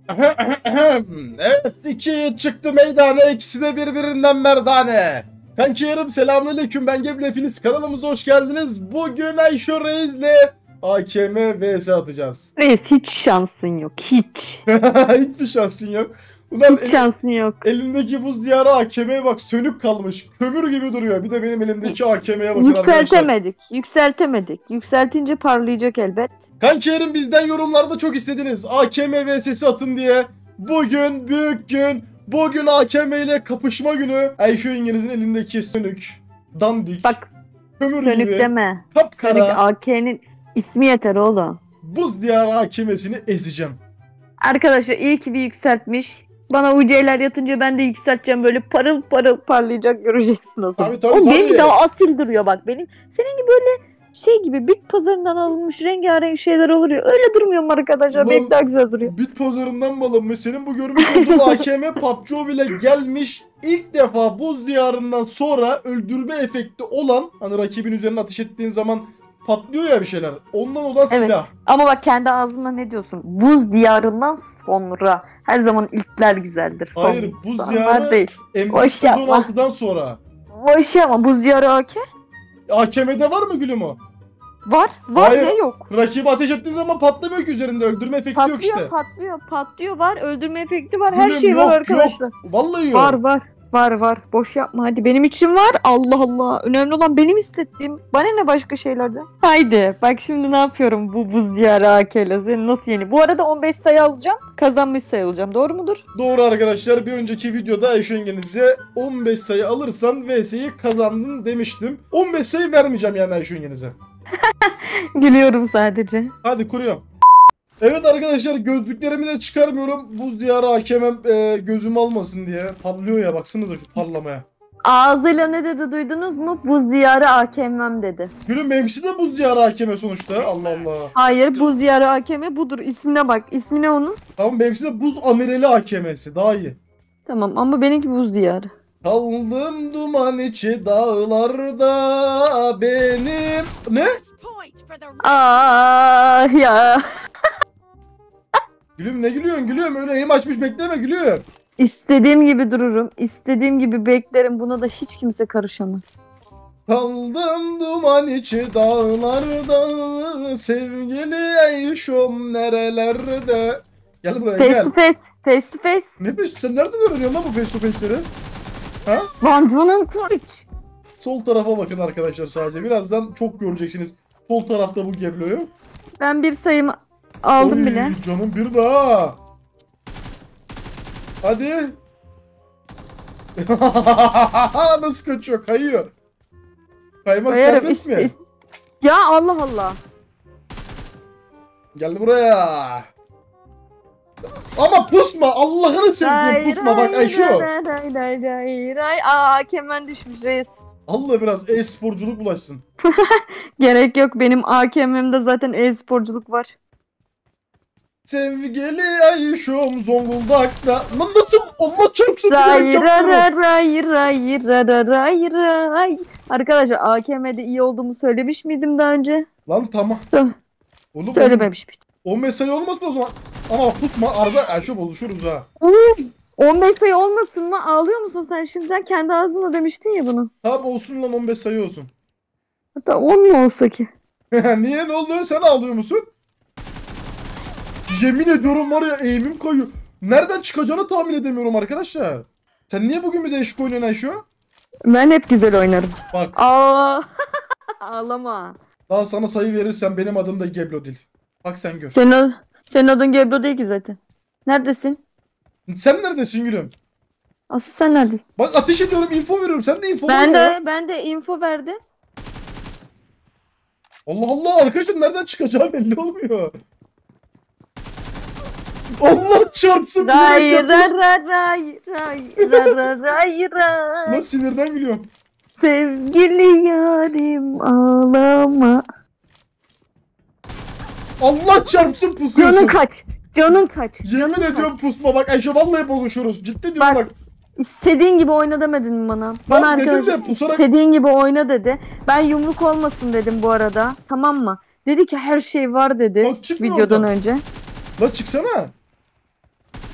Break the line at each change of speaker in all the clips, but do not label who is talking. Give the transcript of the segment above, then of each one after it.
Evet, iki çıktı meydana, ikisi de birbirinden merdane. Kankilerim selamünaleyküm, ben Gebru, hepiniz kanalımıza hoş geldiniz. Bugün Ayşo Reis'le AKM vs atacağız.
Reis hiç şansın yok, hiç.
Hiçbir şansın yok. Ulan
Hiç şansın yok.
elindeki buz diyarı AKM'ye bak, sönük kalmış. Kömür gibi duruyor. Bir de benim elimdeki AKM'ye bakın arkadaşlar.
Yükseltemedik. Yükseltince parlayacak elbet.
Kankilerim, bizden yorumlarda çok istediniz AKM vs'si atın diye. Bugün büyük gün. Bugün AKM ile kapışma günü. Ayşo İngiliz'in elindeki sönük, dandik,
Bak,
kömür
sönük
gibi,
deme.
kapkara
Sönük AK'nin ismi yeter oğlum.
buz diyarı AKM'sini ezeceğim.
Arkadaşlar iyi ki bir yükseltmiş. Bana UC'ler yatınca ben de yükselteceğim, böyle parıl parıl parlayacak, göreceksin o zaman.
Tabii,
O
tabii.
benimki daha asil duruyor bak benim. Senin gibi böyle şey gibi bit pazarından alınmış rengarenk şeyler olur ya, öyle durmuyorum arkadaşlar.
Ulan,
Benim daha güzel duruyor.
Bit pazarından mı alınmış? Senin bu görmüş olduğun AKM PUBG bile gelmiş. İlk defa buz diyarından sonra öldürme efekti olan, hani rakibin üzerine ateş ettiğin zaman patlıyor ya bir şeyler. Ondan olan
Evet.
silah.
Ama bak, kendi ağzınla ne diyorsun? Buz diyarından sonra. Her zaman ilkler güzeldir.
Hayır, buz
sonlar
diyarı
değil. Boş yapma.
M16'dan sonra.
Boş yapma. Buz diyarı AK.
AKM'de var mı gülüm o?
Var.
Hayır.
Ne yok?
Rakibi ateş ettiğin zaman patlamıyor ki üzerinde. Öldürme efekti yok işte.
Patlıyor. Var. Öldürme efekti var.
Gülüm,
Her şey
yok,
var arkadaşlar.
Yok. Vallahi yok.
Var. Boş yapma hadi. Benim için var. Allah Allah. Önemli olan benim hissettiğim. Bana ne başka şeylerden? Haydi. Bak şimdi ne yapıyorum bu buz diyarı AK ile. Seni nasıl yeni? Bu arada 15 sayı alacağım. Kazanmış sayı alacağım. Doğru mudur?
Doğru arkadaşlar. Bir önceki videoda Ayşe İngiliz'e 15 sayı alırsan VS'yi kazandın demiştim. 15 sayı vermeyeceğim yani Ayşe İngiliz'e.
Gülüyorum sadece.
Hadi kuruyorum. Evet arkadaşlar, gözlüklerimi de çıkarmıyorum. Buz diyarı hakemem gözüm almasın diye. Parlıyor ya, baksanıza şu parlamaya.
Ağzıyla ne dedi duydunuz mu? Buz diyarı AKM'm dedi.
Gülüm, benimkisi de buz diyarı hakeme sonuçta. Allah Allah.
Hayır, buz diyarı AKM budur. İsmine bak. İsmi ne onun?
Tamam, benimkisi de buz amireli hakemesi. Daha iyi.
Tamam ama benimki buz diyarı.
Kaldım duman içi dağlarda benim... Ne?
Ah ya.
Gülüm, ne gülüyorsun gülüm? Öyle eğim açmış bekleme gülüm.
İstediğim gibi dururum. İstediğim gibi beklerim. Buna da hiç kimse karışamaz.
Kaldım duman içi dağlarda sevgili Ayşom nerelerde. Gel buraya,
Face
gel.
to face. Face to face.
Ne face? Sen nereden öğreniyorsun lan bu face to face'leri? Ha?
Bandunun kılıç.
Sol tarafa bakın arkadaşlar sadece. Birazdan çok göreceksiniz sol tarafta bu Geblo'yu.
Ben bir sayımı aldım
Oy,
bile.
canım bir daha. Hadi. Nasıl kaçıyor? Kayıyor. Kaymak
Koyarım.
serbest mi?
Ya Allah Allah.
Gel buraya. Ama pusma. Allah'ını sevdiğim pusma. Bak Ayşo.
Aa, kemen düşmüş reis.
Allah biraz e-sporculuk bulaşsın.
Gerek yok. Benim AKM'imde zaten e-sporculuk var.
Sevgili Ayşom Zonguldak'ta. Lan nasıl? Allah çarpsın.
Ray. Arkadaşlar AKM'de iyi olduğumu söylemiş miydim daha önce?
Lan tamam. Oğlum,
Söylememiş miydim?
15 sayı olmasın o zaman. Ama tutma. Arada Ayşo bozuşuruz ha.
15 sayı olmasın mı? Ağlıyor musun sen şimdiden? Kendi ağzınla demiştin ya bunu.
Tamam olsun lan, 15 sayı olsun.
Hatta 10 mu olsa ki?
Niye, ne oldu? Sen ağlıyor musun? Yemin ediyorum var ya, eğimim kayıyor. Nereden çıkacağını tahmin edemiyorum arkadaşlar. Sen niye bugün bir değişik oynuyorsun Ayşo?
Ben hep güzel oynarım.
Bak.
Aa, ağlama.
Daha sana sayı verirsen benim adım da Geblo değil. Bak sen gör.
Senin adın Gebro değil ki zaten. Neredesin?
Sen neredesin gülüm?
Asıl sen neredesin?
Bak ateş ediyorum, info veriyorum. Sen de info veriyorsun.
Ben de info verdi.
Allah Allah, arkadaşlar nereden çıkacağı belli olmuyor. Allah çarpsın.
Ray.
Lan sinirden gülüyorum.
Sevgili yarim ağlama.
Allah çarpsın, pusuyorsun.
Canın kaç.
Yemin ediyorum pusma. Bak Ayşe, vallahi bozuşuruz. Ciddi diyorum bak.
İstediğin gibi oyna demedin mi bana? Bana arkadaşlar istediğin gibi oyna dedi. Ben yumruk olmasın dedim bu arada. Tamam mı? Dedi ki her şey var dedi.
Bak,
videodan önce.
La çıksana.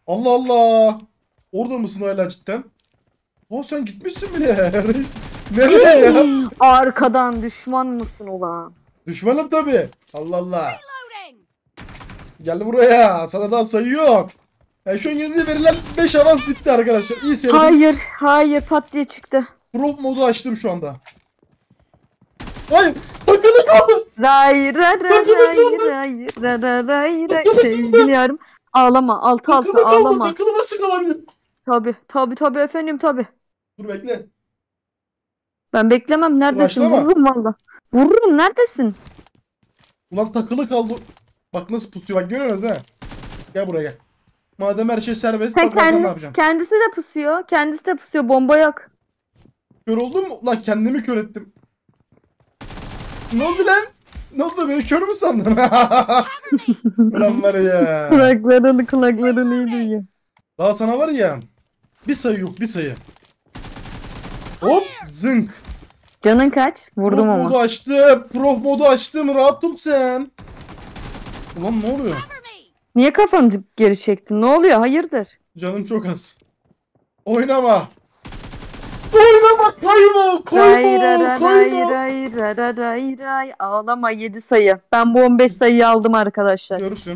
Allah Allah. Orada mısın hala cidden? O sen gitmişsin bile. Nereye ya?
Arkadan düşman mısın ulan?
Düşmanım tabii. Allah Allah. Gel buraya. Sana daha sayı yok. Şu an Yeniz'e verilen 5 avans bitti arkadaşlar. İyi seyredin.
Hayır pat diye çıktı.
Prof modu açtım şu anda. Hayır. Takılı kaldı.
Ray ray ray ray ray ray ray. Sevgili yarım. Ağlama. Altı
Takılı
ağlama.
kaldı. Takılı nasıl kalabilir?
Tabi efendim tabi.
Dur bekle.
Ben beklemem. Neredesin?
Başlama.
Vururum valla. Vururum. Neredesin?
Ulan takılı kaldı. Bak nasıl pusuyor. Bak görüyorsunuz değil mi? Gel buraya gel. Madem her şey serbest. Bak ben sana ne yapacağım.
Kendisi de pusuyor. Kendisi de pusuyor. Bomba yok.
Kör oldun mu? Lan kendimi kör ettim. Ne oldu lan? Ne oldu? Beni kör mü sandın? Ulan var ya.
Kulaklarını iyi duyuyor.
Daha sana var ya. Bir sayı yok bir sayı. Hop zınk.
Canın kaç? Vurdum
Prof
ama.
modu açtım. Prof modu açtım. Rahat ol sen. Ulan ne oluyor?
Niye kafanı geri çektin? Ne oluyor? Hayırdır?
Canım çok az. Oynama. Oynama. Kayma. Kayma.
Ray. Ağlama 7 sayı. Ben bu 15 sayıyı aldım arkadaşlar.
Görürsün.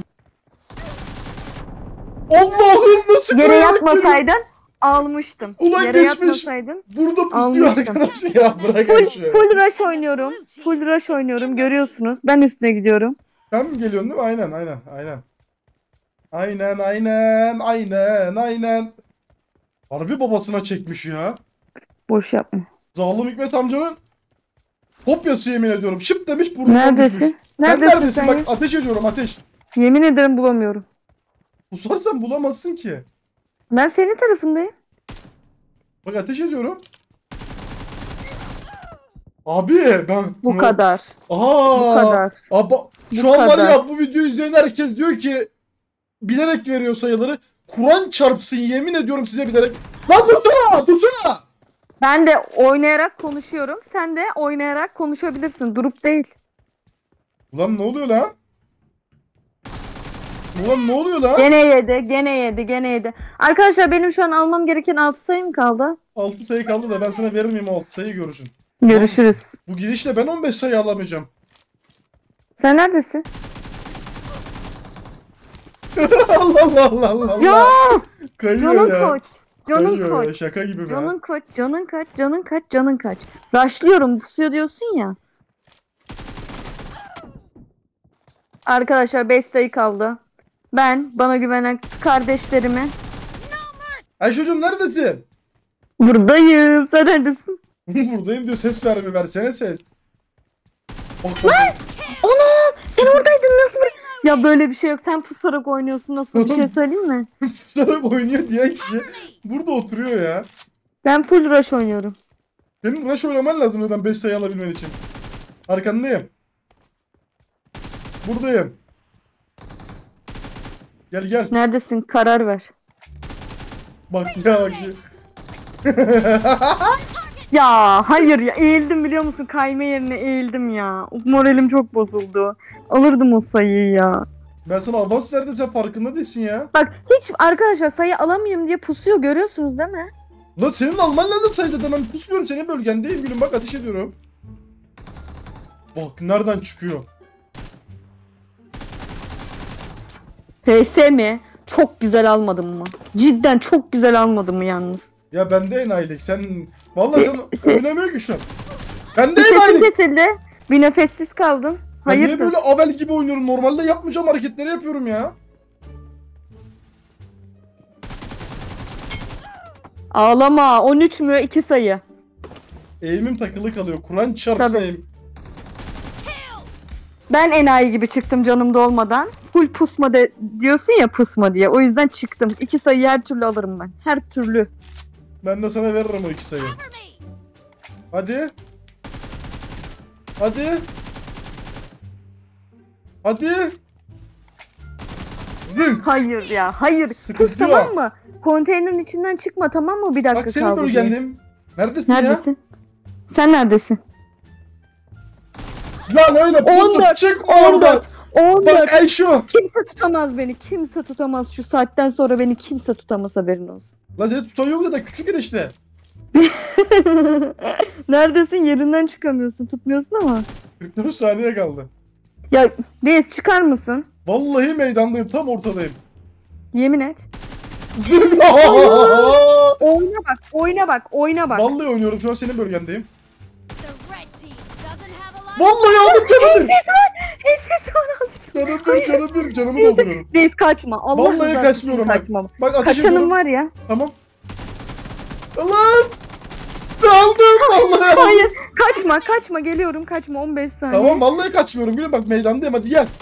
Allah'ım nasıl
Yere
kayarak
yatmasaydın almıştım.
Ulan
Yere
geçmiş.
yatmasaydın.
Burada pusuyor
Almıştım.
arkadaş ya. Bırak
Full rush oynuyorum. Full rush oynuyorum. Görüyorsunuz. Ben üstüne gidiyorum.
Sen mi geliyorsun değil mi? Aynen. Harbi babasına çekmiş ya.
Boş yapma.
Zalim Hikmet amcanın kopyası yemin ediyorum. Şıp demiş burnundan
Neredesin?
düşmüş.
Neredesin sen?
Bak ateş ediyorum ateş.
Yemin ederim bulamıyorum.
Pusarsan bulamazsın ki.
Ben senin tarafındayım.
Bak ateş ediyorum. Abi ben...
Bu kadar.
Aa,
Bu kadar.
Şu an var ya bu videoyu izleyen herkes diyor ki bilerek veriyor sayıları. Kur'an çarpsın yemin ediyorum size bilerek. Lan dursana.
Ben de oynayarak konuşuyorum. Sen de oynayarak konuşabilirsin. Durup değil.
Ulan ne oluyor lan? Ulan ne oluyor lan?
Gene yedi. Arkadaşlar benim şu an almam gereken 6 sayım kaldı.
6 sayı kaldı da ben sana verir miyim o 6 sayıyı görürsün.
Görüşürüz.
Bu gidişle ben 15 sayı alamayacağım.
Sen neredesin?
Allah.
Can!
Kayıyor
Canın
ya.
koç. Canın
Kayıyor ya.
koç.
Şaka gibi be.
Canın kaç. Başlıyorum. Pusuyor diyorsun ya. Arkadaşlar 5 sayı kaldı. Bana güvenen kardeşlerime
Ayşe'cim neredesin?
buradayım. Sen neredesin?
Buradayım diyor ses versene ses. Bak.
Ana! Sen oradaydın nasıl? Ya böyle bir şey yok. Sen pusarak oynuyorsun. Nasıl bir şey söyleyeyim mi?
Pusarak oynuyor diye kişi burada oturuyor ya.
Ben full rush oynuyorum.
Senin rush oynaman lazım zaten 5 sayı alabilmen için. Arkandayım. Buradayım. Gel.
Neredesin? Karar ver.
Bak ya.
Ya hayır ya eğildim biliyor musun? Kayma yerine eğildim ya. Moralim çok bozuldu. Alırdım o sayıyı ya.
Ben sana avans verdim sen farkında değilsin ya.
Bak hiç arkadaşlar sayı alamayayım diye pusuyor görüyorsunuz değil mi?
Lan senin alman lazım sayı zaten ben pusmuyorum senin bölgendeyim gülüm bak ateş ediyorum. Bak nereden çıkıyor?
PS mi? Çok güzel almadım mı? Cidden çok güzel almadım mı yalnız?
Ya bende enayilik sen vallahi sen
Se-
oynamıyor ki şu an. Bende
Bir sesin
enayilik.
kesildi. Bir nefessiz kaldın.
Ben niye
Hayırdır?
böyle avel gibi oynuyorum normalde yapmayacağım hareketleri yapıyorum ya.
Ağlama. 13 mü? 2 sayı.
Eğimim takılı kalıyor. Kur'an çarpsın
Tabii.
eğim.
Ben enayi gibi çıktım canımda olmadan. Full pusma diyorsun ya pusma diye. O yüzden çıktım. 2 sayı her türlü alırım ben. Her türlü.
Ben de sana veririm o 2 sayı. Hadi. Zınk.
Hayır ya. Hayır.
Sıkıntı
Pus
yok.
tamam mı? Konteynerin içinden çıkma tamam mı? Bir dakika
Bak senin
kaldı diye.
bölgendeyim. Neredesin ya?
Neredesin? Sen neredesin?
Lan öyle
14,
pusup çıkma oradan.
14.
Bak Ayşo.
Kimse tutamaz beni. Kimse tutamaz. Şu saatten sonra beni kimse tutamaz, haberin olsun.
La seni tutan yok da küçük enişte.
Neredesin? Yerinden çıkamıyorsun. Tutmuyorsun ama.
44 saniye kaldı.
Ya Reis, çıkar mısın?
Vallahi meydandayım, tam ortadayım.
Yemin et.
Zırla!
Oyna bak. Oyna bak. Oyna bak.
Vallahi oynuyorum, şu an senin bölgendeyim.
The red team doesn't have a lot.
Vallahi aldım canım bir.
Ses var aldı.
Canımı dolduruyorum.
Reis kaçma. Allah
Vallahi
rızası için
kaçmıyorum bak.
kaçma.
Bak ateş
Kaçanım
ediyorum.
var ya.
Tamam. Lan! Aldım vallahi aldım.
Hayır. Kaçma. Geliyorum. Kaçma. 15 saniye.
Tamam vallahi kaçmıyorum gülüm, bak meydandayım, hadi gel.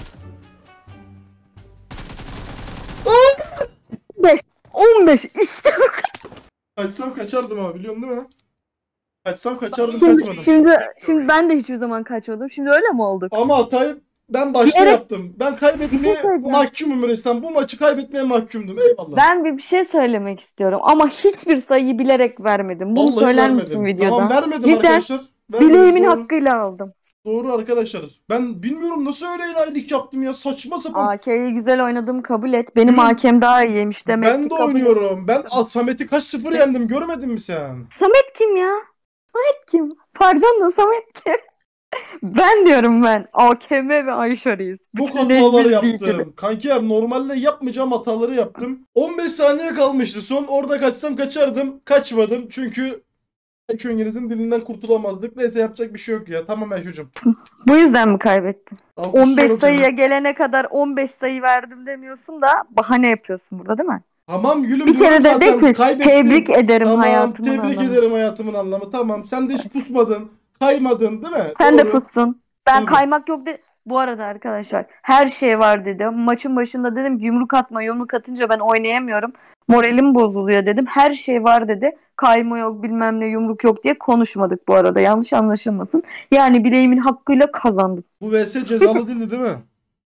15. İşte bu.
Kaçsam kaçardım ama, biliyorsun değil mi? Kaçsam kaçardım,
Şimdi,
kaçmadım.
şimdi ben de hiçbir zaman kaçmadım. Şimdi öyle mi olduk?
Ama hatayı ben başta
Bilerek-
yaptım. Ben
Bir şey
kaybetmeye
söyleyeceğim.
mahkumum resmen. Bu maçı kaybetmeye mahkumdum. Eyvallah.
Ben bir şey söylemek istiyorum ama hiçbir sayıyı bilerek vermedim. Bunu
Vallahi
söyler
vermedim.
misin videoda?
Tamam vermedim
Cidden
arkadaşlar. Vermedim,
bileğimin
doğru.
hakkıyla aldım.
Doğru arkadaşlar. Ben bilmiyorum nasıl öyle enayilik yaptım ya. Saçma sapan.
AK'yi güzel oynadım, kabul et. Benim
Hı.
AK'm daha iyiymiş demek
Ben
ki,
de
kabul et.
oynuyorum. Ben Samet'i kaç sıfır yendim, görmedin mi sen?
Samet kim ya? Samet kim? Pardon da Samet kim? Ben diyorum ben. AKM ve Ayşe Reis.
Çok
Bütünleşmiş
hatalar
bir ikili.
yaptım. Kankiler, normalde yapmayacağım hataları yaptım. 15 saniye kalmıştı son. Orada kaçsam kaçardım. Kaçmadım çünkü İngiliz'in dilinden kurtulamazdık. Neyse, yapacak bir şey yok ya. Tamam Ayşe'cim.
Bu yüzden mi kaybettin?
Alkışlıyorum
15 sayıya
seni.
gelene kadar 15 sayı verdim demiyorsun da bahane yapıyorsun burada, değil mi?
Tamam gülüm,
Bir kere
diyorum
de
zaten.
de ki
Kaybettim.
tebrik ederim
Tamam,
hayatımın
tebrik
anlamı.
ederim hayatımın anlamı. Tamam, sen de hiç pusmadın. Kaymadın değil mi?
Sen de
Doğru.
fustun. Ben
Tabii.
kaymak yok dedi. Bu arada arkadaşlar her şey var dedim. Maçın başında dedim yumruk atma. Yumruk atınca ben oynayamıyorum. Moralim bozuluyor dedim. Her şey var dedi. Kayma yok, bilmem ne, yumruk yok diye konuşmadık bu arada. Yanlış anlaşılmasın. Yani bileğimin hakkıyla kazandım.
Bu vs cezalı değildi değil mi?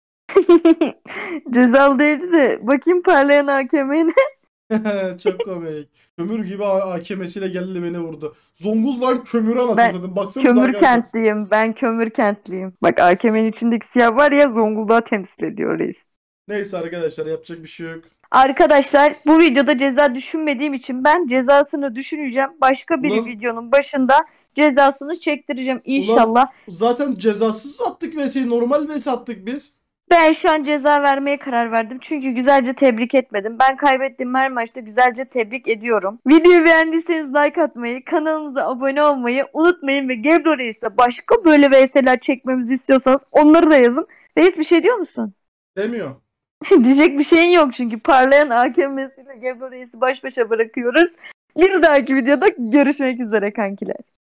Cezalı değildi de bakayım parlayan AKM'ne.
Çok komik. Kömür gibi AKM'siyle geldi beni vurdu. Zonguldak kömürü anasını
Ben
satayım. Baksanıza
Kömür
arkadaşlar.
kentliyim. Ben kömür kentliyim. Bak AKM'nin içindeki siyah var ya, Zonguldak'ı temsil ediyor reis.
Neyse arkadaşlar, yapacak bir şey yok.
Arkadaşlar bu videoda ceza düşünmediğim için ben cezasını düşüneceğim. Başka bir
Ulan-
videonun başında cezasını çektireceğim inşallah.
Zaten cezasız attık vs'yi. Normal vs attık biz.
Ben şu an ceza vermeye karar verdim. Çünkü güzelce tebrik etmedim. Ben kaybettiğim her maçta güzelce tebrik ediyorum. Videoyu beğendiyseniz like atmayı, kanalımıza abone olmayı unutmayın ve Gebro Reis'le başka böyle vs'ler çekmemizi istiyorsanız onları da yazın. Reis, bir şey diyor musun?
Demiyor.
Diyecek bir şeyin yok çünkü parlayan AKM'siyle Gebro Reis'i baş başa bırakıyoruz. Bir dahaki videoda görüşmek üzere kankiler.